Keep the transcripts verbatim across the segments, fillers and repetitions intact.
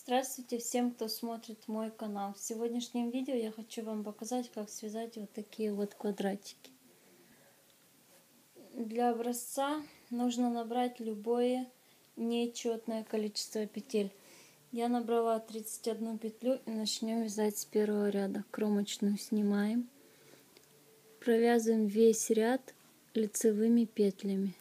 Здравствуйте всем, кто смотрит мой канал. В сегодняшнем видео я хочу вам показать, как связать вот такие вот квадратики. Для образца нужно набрать любое нечетное количество петель. Я набрала тридцать одну петлю и начнем вязать с первого ряда. Кромочную снимаем, провязываем весь ряд лицевыми петлями.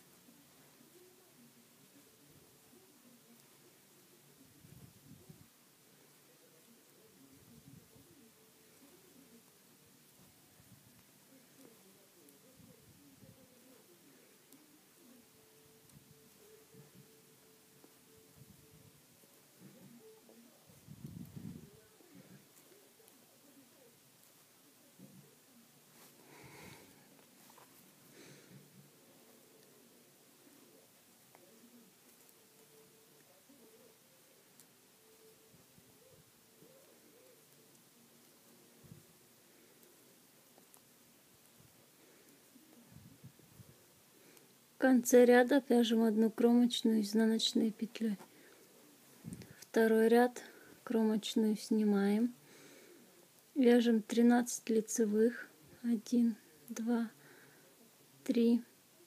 В конце ряда вяжем одну кромочную изнаночной петлей. Второй ряд кромочную снимаем, вяжем тринадцать лицевых. один, два, три,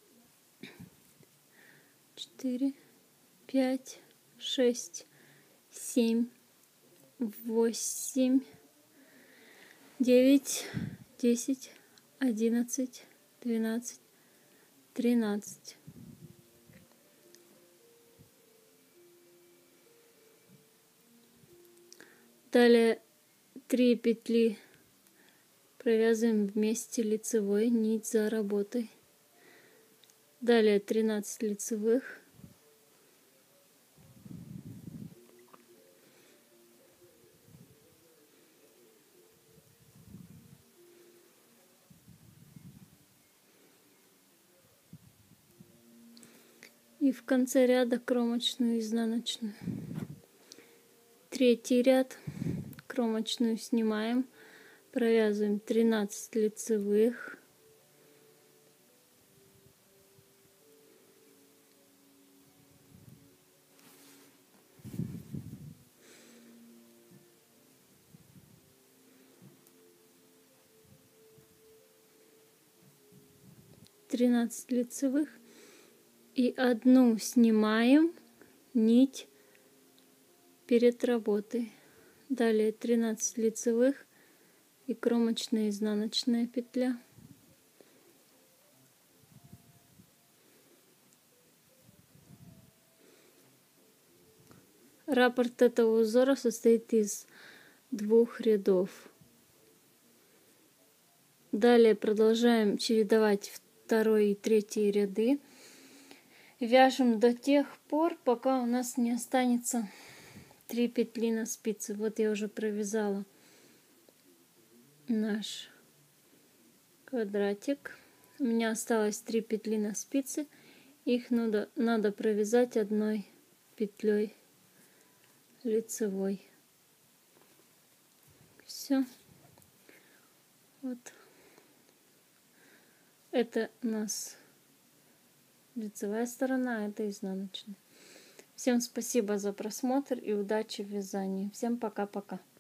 четыре, пять, шесть, семь, восемь, девять, десять, одиннадцать, двенадцать, тринадцать. Далее три петли провязываем вместе лицевой, нить за работой. Далее тринадцать лицевых. И в конце ряда кромочную изнаночную. Третий ряд кромочную снимаем, провязываем тринадцать лицевых. тринадцать лицевых. И одну снимаем нить перед работой. Далее тринадцать лицевых и кромочная изнаночная петля. Раппорт этого узора состоит из двух рядов. Далее продолжаем чередовать второй и третий ряды. Вяжем до тех пор, пока у нас не останется три петли на спице. Вот я уже провязала наш квадратик. У меня осталось три петли на спице. Их надо, надо провязать одной петлей лицевой. Все. Вот. Это у нас лицевая сторона, это изнаночная. Всем спасибо за просмотр и удачи в вязании. Всем пока-пока.